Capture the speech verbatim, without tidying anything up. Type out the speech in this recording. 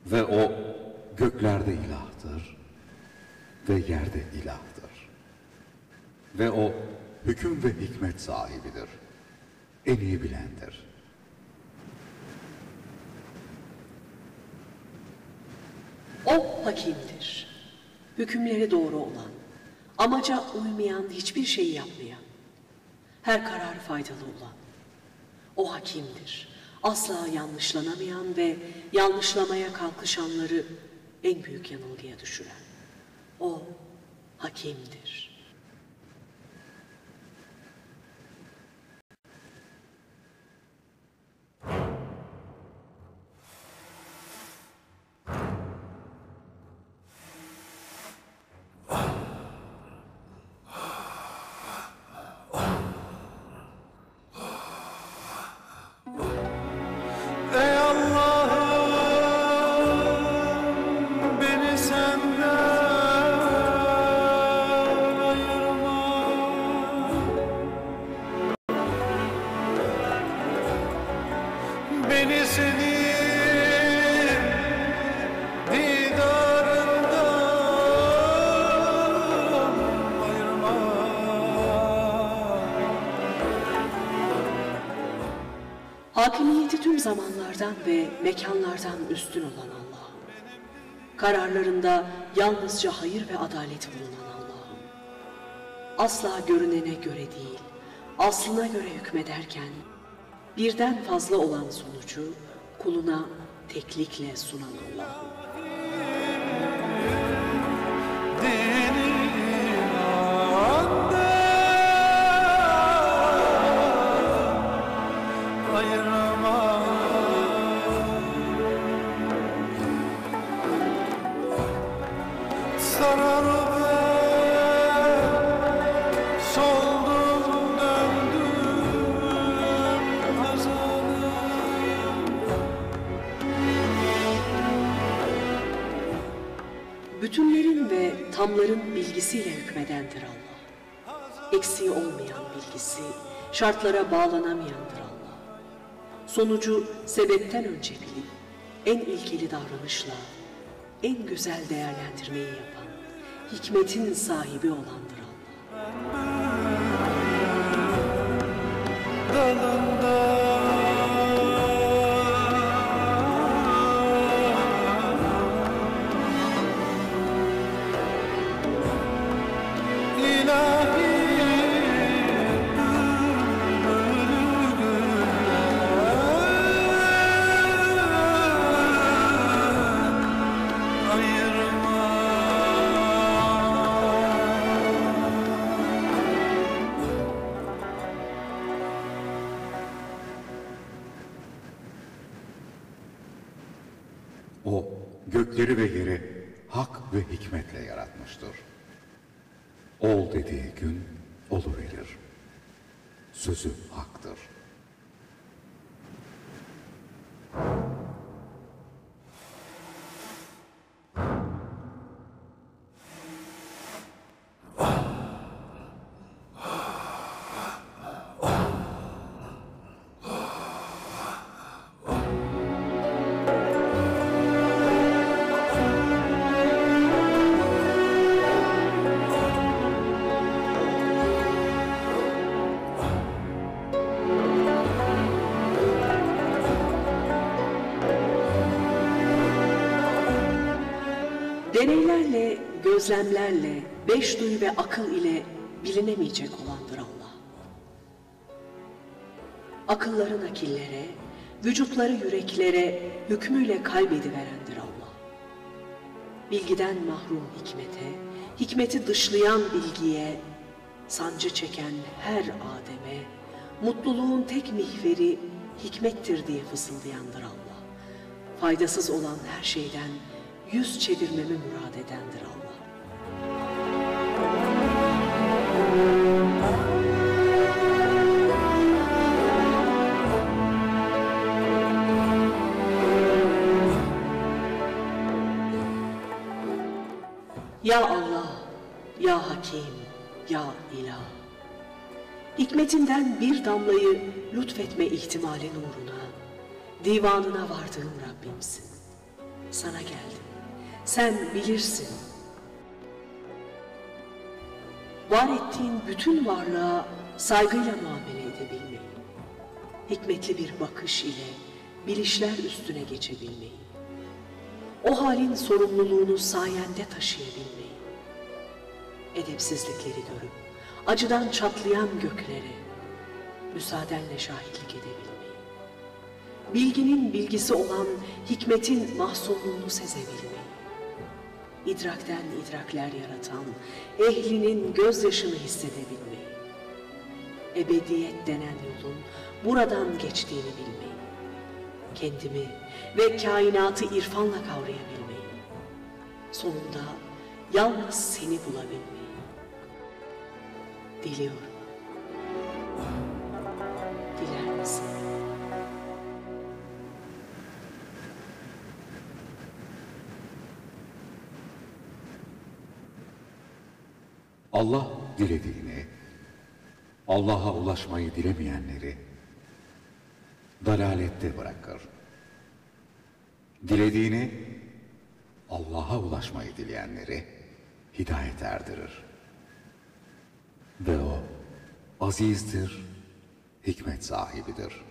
Ve o göklerde ilahtır ve yerde ilahtır. Ve o hüküm ve hikmet sahibidir. En iyi bilendir. O hakimdir. Hükümleri doğru olan, amaca uymayan hiçbir şeyi yapmayan, her karar faydalı olan. O hakimdir. Asla yanlışlanamayan ve yanlışlamaya kalkışanları en büyük yanılgıya düşüren. O hakimdir. Beni senin didarından ayırma. Hakimiyeti tüm zamanlardan ve mekanlardan üstün olan Allah'ım. Kararlarında yalnızca hayır ve adalet bulunan Allah'ım. Asla görünene göre değil, aslına göre hükmederken, birden fazla olan sonucu kuluna teklikle sunan Allah'ım. Bütünlerin ve tamların bilgisiyle hükmedendir Allah. Eksiği olmayan bilgisi, şartlara bağlanamayandır Allah. Sonucu sebepten önce bilip, en ilkeli davranışla, en güzel değerlendirmeyi yapan, hikmetin sahibi olandır Allah. Dalında O gökleri ve yeri hak ve hikmetle yaratmıştır. Ol dediği gün oluverir. Sözü haktır. Deneylerle, gözlemlerle, beş duyu ve akıl ile bilinemeyecek olandır Allah. Akılları nakillere, vücutları yüreklere hükmüyle kaybediverendir Allah. Bilgiden mahrum hikmete, hikmeti dışlayan bilgiye, sancı çeken her Adem'e, mutluluğun tek mihveri hikmettir diye fısıldayandır Allah. Faydasız olan her şeyden yüz çevirmemi murad edendir Allah. Ya Allah, ya Hakim, ya İlah. Hikmetinden bir damlayı lütfetme ihtimali nuruna, divanına vardığım Rabbimsin. Sana geldim. Sen bilirsin. Var ettiğin bütün varlığa saygıyla muamele edebilmeyi, hikmetli bir bakış ile bilişler üstüne geçebilmeyi, o halin sorumluluğunu sayende taşıyabilmeyi, edepsizlikleri görüp acıdan çatlayan göklere müsaadenle şahitlik edebilmeyi, bilginin bilgisi olan hikmetin mahzunluğunu sezebilmeyi, idrakten idrakler yaratan ehlinin gözyaşını hissedebilmeyi, ebediyet denen yolun buradan geçtiğini bilmeyi, kendimi ve kainatı irfanla kavrayabilmeyi, sonunda yalnız seni bulabilmeyi diliyorum. Diler misin? Allah dilediğini, Allah'a ulaşmayı dilemeyenleri dalalette bırakır. Dilediğini, Allah'a ulaşmayı dileyenleri hidayet erdirir. Ve o azizdir, hikmet sahibidir.